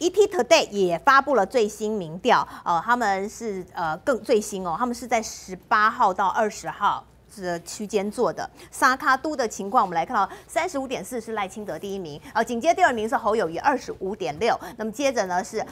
ETtoday 也发布了最新民调，他们是更最新哦，他们是在18号到20号。这区间做的沙卡都的情况，我们来看到35.4是赖清德第一名，紧接第二名是侯友宜25.6，那么接着呢是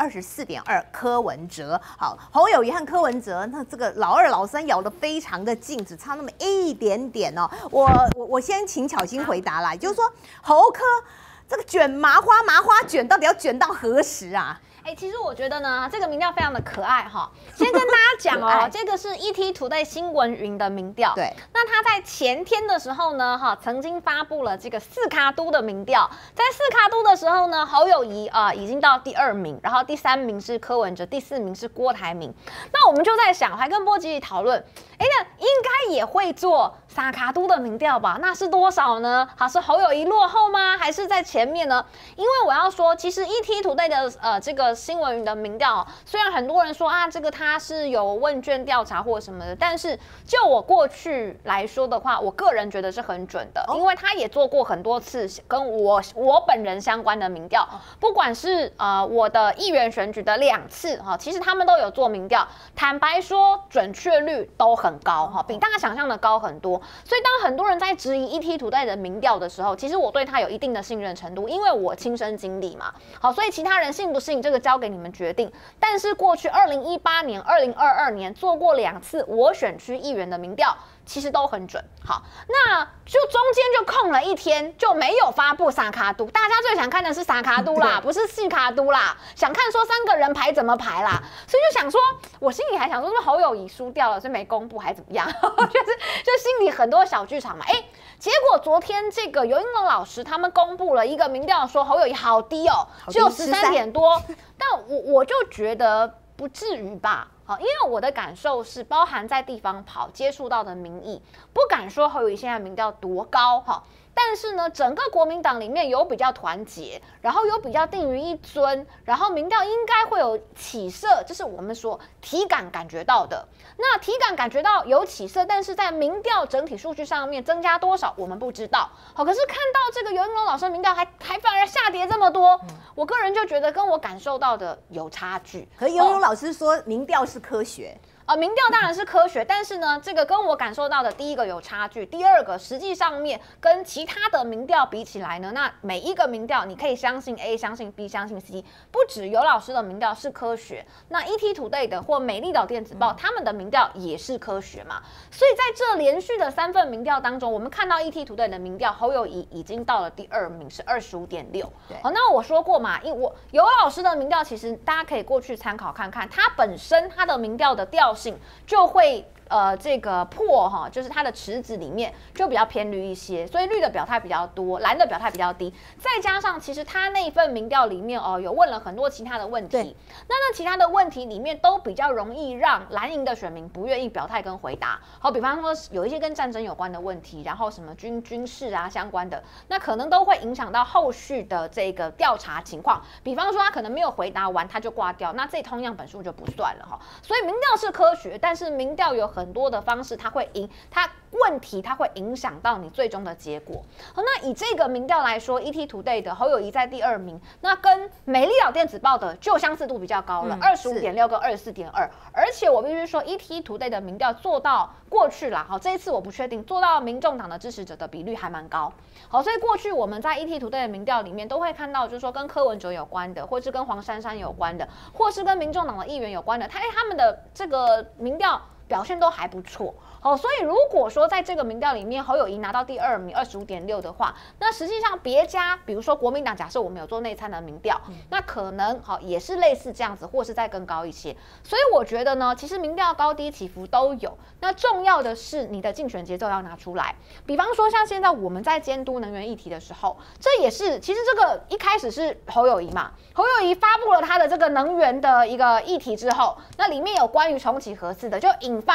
24.2柯文哲。好，侯友宜和柯文哲，那这个老二老三咬得非常的近，只差那么一点点哦。我先请巧心回答啦，也就是说侯柯这个卷麻花卷到底要卷到何时啊？ 其实我觉得呢，这个民调非常的可爱哈。先跟大家讲哦，这个是 ETtoday 新闻云的民调。 对， 那他在前天的时候呢，曾经发布了这个四卡都的民调。在四卡都的时候呢，侯友宜已经到第2名，然后第3名是柯文哲，第4名是郭台铭。那我们就在想，还跟波吉讨论，那应该也会做萨卡都的民调吧？那是多少呢？是侯友宜落后吗？还是在前面呢？因为我要说，其实 ETtoday 的这个新闻云的民调，虽然很多人说这个它是有问卷调查或什么的，但是就我过去来说的话，我个人觉得是很准的，因为他也做过很多次跟我本人相关的民调，不管是我的议员选举的2次其实他们都有做民调，坦白说准确率都很高比大家想象的高很多。所以当很多人在质疑 ETtoday 的民调的时候，其实我对他有一定的信任程度，因为我亲身经历嘛。好，所以其他人信不信这个交给你们决定。但是过去2018年、2022年做过2次我选区议员的民调，其实都很准。好，那就中间就空了一天，就没有发布萨卡都。大家最想看的是萨卡都啦，不是细卡都啦。想看说3个人排怎么排啦，所以就想说，我心里还想说，是不是侯友宜输掉了，所以没公布，还怎么样？就心里很多小剧场嘛。结果昨天这个尤英龙老师他们公布了一个民调，说侯友宜好低哦，只有13点多。但我就觉得不至于吧。因为我的感受是，包含在地方跑接触到的民意，不敢说侯友宜现在民调多高但是呢，整个国民党里面有比较团结，然后有比较定于一尊，然后民调应该会有起色，这是我们说体感感觉到的。那体感感觉到有起色，但是在民调整体数据上面增加多少，我们不知道。可是看到这个尤英龙老师的民调还反而下跌这么多，我个人就觉得跟我感受到的有差距。 可是尤英龙老师说，民调是科学。 民调当然是科学，但是呢，这个跟我感受到的，第一个有差距，第二个实际上面跟其他的民调比起来呢，那每一个民调你可以相信 A， 相信 B， 相信 C， 不止尤老师的民调是科学，那 ETtoday 的或美丽岛电子报他们的民调也是科学嘛。所以在这连续的3份民调当中，我们看到 ETtoday 的民调，侯友宜已经到了第2名，是25.6。那我说过嘛，尤老师的民调其实大家可以过去参考看看，他本身他的民调的调性就会这个破就是它的池子里面就比较偏绿一些，所以绿的表态比较多，蓝的表态比较低。再加上其实他那一份民调里面有问了很多其他的问题，那其他的问题里面都比较容易让蓝营的选民不愿意表态跟回答。好，比方说有一些跟战争有关的问题，然后什么军事啊相关的，那可能都会影响到后续的这个调查情况。比方说他可能没有回答完他就挂掉，那这通样本数就不算了所以民调是科学，但是民调有很多的方式，它会影响到你最终的结果。那以这个民调来说 ，ETtoday 的侯友宜在第2名，那跟美丽岛电子报的就相似度比较高了，25.6跟24.2。而且我必须说 ，ETtoday 的民调做到过去啦，这一次我不确定，做到民众党的支持者的比率还蛮高。好，所以过去我们在 ETtoday 的民调里面都会看到，就是说跟柯文哲有关的，或是跟黄珊珊有关的，或是跟民众党的议员有关的，他们的这个民调表现都还不错。所以如果说在这个民调里面侯友宜拿到第2名25.6的话，那实际上别家比如说国民党，假设我们有做内参的民调，那可能也是类似这样子，或是再更高一些。所以我觉得呢，其实民调高低起伏都有，那重要的是你的竞选节奏要拿出来。比方说像现在我们在监督能源议题的时候，这也是其实这个一开始是侯友宜嘛，侯友宜发布了他的这个能源的一个议题之后，那里面有关于重启核四的，就引发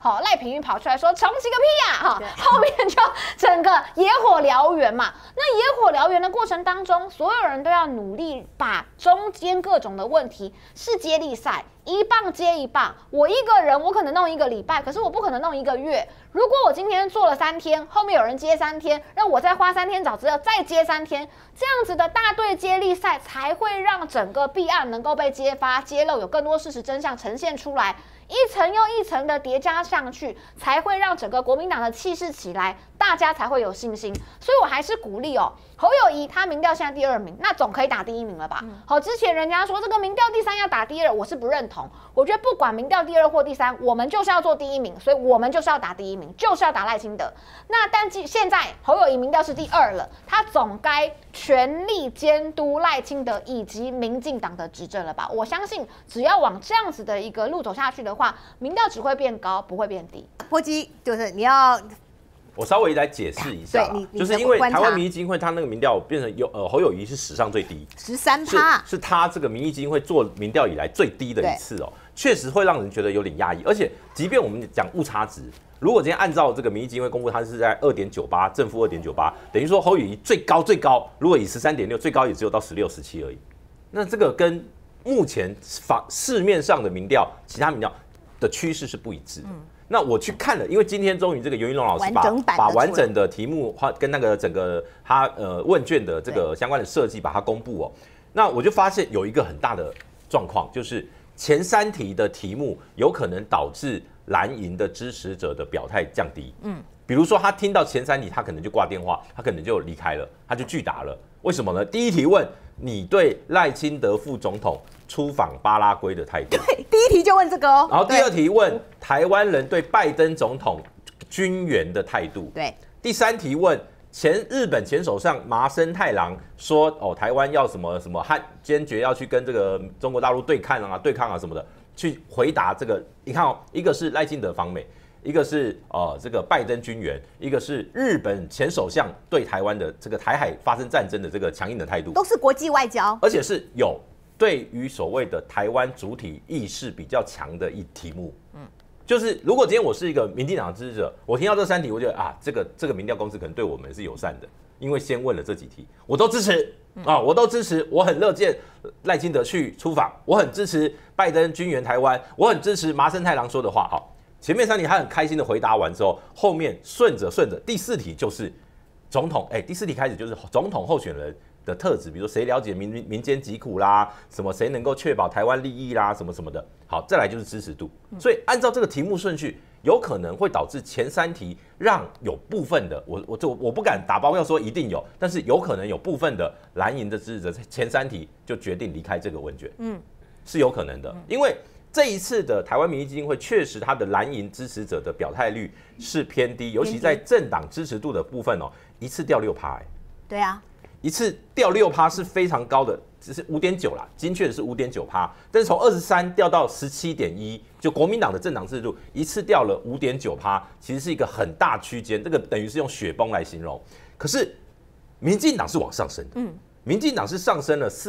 好，赖品妤跑出来说重启个屁呀，哈，后面就整个野火燎原嘛。那野火燎原的过程当中，所有人都要努力把中间各种的问题是接力赛。一棒接一棒，我一个人我可能弄1个礼拜，可是我不可能弄1个月。如果我今天做了3天，后面有人接3天，让我再花3天找资料，再接3天，这样子的大队接力赛才会让整个弊案能够被揭发、揭露，有更多事实真相呈现出来，一层又一层的叠加上去，才会让整个国民党的气势起来，大家才会有信心。所以我还是鼓励侯友宜他民调现在第2名，那总可以打第1名了吧？好，之前人家说这个民调第3要打第2，我是不认同。我觉得不管民调第2或第3，我们就是要做第1名，所以我们就是要打第1名，就是要打赖清德。那但现在侯友宜民调是第2了，他总该全力监督赖清德以及民进党的执政了吧？我相信只要往这样子的一个路走下去的话，民调只会变高，不会变低。 波基就是你要。 我稍微来解释一下，就是因为台湾民意基金会它那个民调变成侯友宜是史上最低 13%， 是他这个民意基金会做民调以来最低的一次确实会让人觉得有点压抑。而且，即便我们讲误差值，如果今天按照这个民意基金会公布，它是在2.98，正负2.98，等于说侯友宜最高，如果以13.6，最高也只有到16、17而已。那这个跟目前市面上的民调，其他民调的趋势是不一致的。那我去看了，因为今天终于这个尤云龙老师把完整的题目跟那个整个他问卷的这个相关的设计把它公布那我就发现有一个很大的状况，就是前3题的题目有可能导致蓝营的支持者的表态降低。比如说他听到前3题，他可能就挂电话，他可能就离开了，他就拒答了。为什么呢？第1题问你对赖清德副总统出访巴拉圭的态度， 对，第1题就问这个然后第2题问台湾人对拜登总统军援的态度， 对。 第3题问日本前首相麻生太郎说台湾要什么什么坚决要去跟这个中国大陆对抗啊什么的，去回答这个。你看一个是赖清德访美，一个是这个拜登军援，一个是日本前首相对台湾的这个台海发生战争的这个强硬的态度， 都是国际外交， 而且是有对于所谓的台湾主体意识比较强的题目。就是如果今天我是一个民进党支持者，我听到这3题，我觉得这个民调公司可能对我们是友善的，因为先问了这几题，我都支持我都支持，我很乐见赖清德去出访，我很支持拜登军援台湾，我很支持麻生太郎说的话。前面3题他很开心的回答完之后，后面顺着第4题就是总统，第4题开始就是总统候选人的特质，比如说谁了解民间疾苦啦，什么谁能够确保台湾利益啦，什么什么的。好，再来就是支持度。所以按照这个题目顺序，有可能会导致前3题让有部分的我不敢打包票说一定有，但是有可能有部分的蓝营的支持者在前3题就决定离开这个问卷，是有可能的，因为这一次的台湾民意基金会确实它的蓝营支持者的表态率是偏低，尤其在政党支持度的部分一次掉6%。 对啊。 一次掉6%是非常高的，只是5.9啦，精确的是5.9%，但是从23掉到17.1，就国民党的政党制度一次掉了5.9%，其实是一个很大区间，这个等于是用雪崩来形容。可是民进党是往上升的，民进党是上升了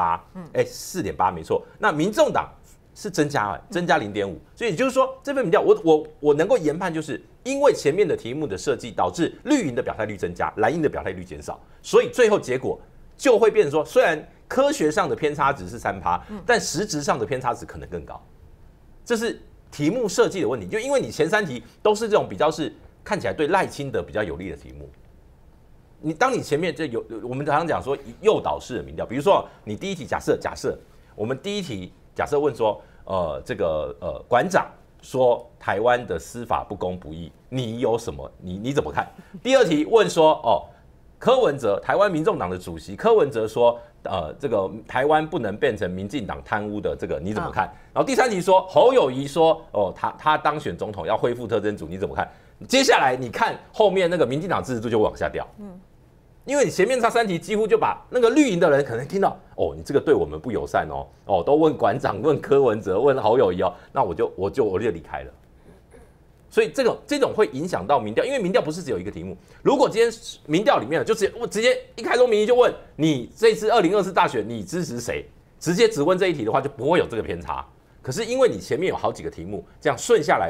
4.8，4.8没错，那民众党是增加0.5，所以也就是说这份民调我能够研判，就是因为前面的题目的设计导致绿营的表态率增加，蓝营的表态率减少，所以最后结果就会变成说，虽然科学上的偏差值是3%，但实质上的偏差值可能更高。这是题目设计的问题，就因为你前3题都是这种比较是看起来对赖清德比较有利的题目，当你前面我们常常讲说诱导式的民调，比如说你第1题假设我们第1题假设问说，馆长说台湾的司法不公不义，你有什么？你怎么看？第2题问说，柯文哲，台湾民众党的主席柯文哲说，这个台湾不能变成民进党贪污的这个你怎么看？然后第3题说侯友宜说，他当选总统要恢复特侦组，你怎么看？接下来你看后面那个民进党支持度就往下掉，因为你前面这3题几乎就把那个绿营的人可能听到，你这个对我们不友善都问馆长、问柯文哲、问侯友宜那我就离开了。所以这种会影响到民调，因为民调不是只有一个题目。如果今天民调里面就直接一开宗明义就问你这次2024大选你支持谁，直接只问这一题的话，就不会有这个偏差。可是因为你前面有好几个题目，这样顺下来问，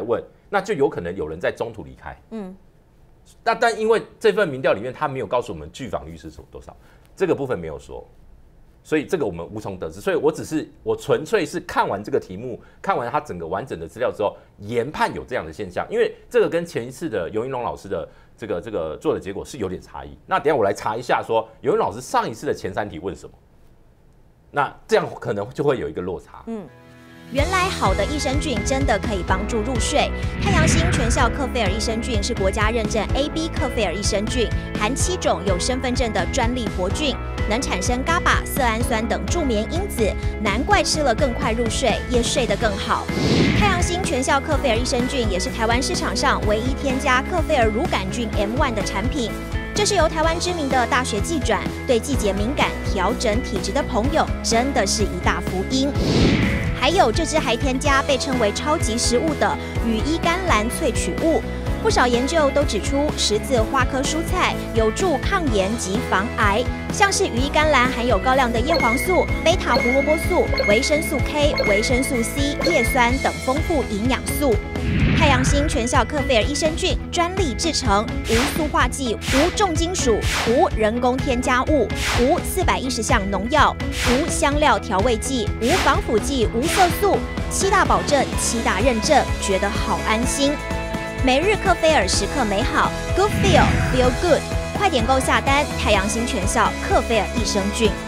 那就有可能有人在中途离开。但因为这份民调里面他没有告诉我们拒访率是多少，这个部分没有说，所以这个我们无从得知。所以我纯粹是看完这个题目，看完他整个完整的资料之后，研判有这样的现象。因为这个跟前一次的尤英龙老师的这个做的结果是有点差异。那等一下我来查一下说尤英老师上一次的前3题问什么，那这样可能就会有一个落差。 原来好的益生菌真的可以帮助入睡。太阳星全效克菲尔益生菌是国家认证 AB 克菲尔益生菌，含7种有身份证的专利活菌，能产生伽巴、色氨酸等助眠因子，难怪吃了更快入睡，也睡得更好。太阳星全效克菲尔益生菌也是台湾市场上唯一添加克菲尔乳杆菌 M1 的产品。这是由台湾知名的大学季转，对季节敏感、调整体质的朋友，真的是一大福音。还有这支还添加被称为超级食物的羽衣甘蓝萃取物，不少研究都指出，十字花科蔬菜有助抗炎及防癌，像是羽衣甘蓝含有高量的叶黄素、贝塔胡萝卜素、维生素 K、维生素 C、叶酸等丰富营养素。太阳星全效克菲尔益生菌专利制成，无塑化剂、无重金属、无人工添加物、无410项农药、无香料调味剂、无防腐剂、无色素，7大保证、7大认证，觉得好安心。每日克菲尔时刻美好 ，Good Feel Feel Good， 快点购下单！太阳星全效克菲尔益生菌。